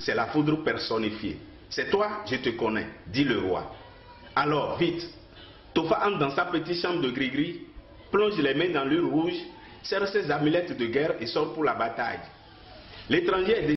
C'est la foudre personnifiée. C'est toi, je te connais, dit le roi. Alors, vite, Tofa entre dans sa petite chambre de gris-gris, plonge les mains dans l'huile rouge, serre ses amulettes de guerre et sort pour la bataille. L'étranger est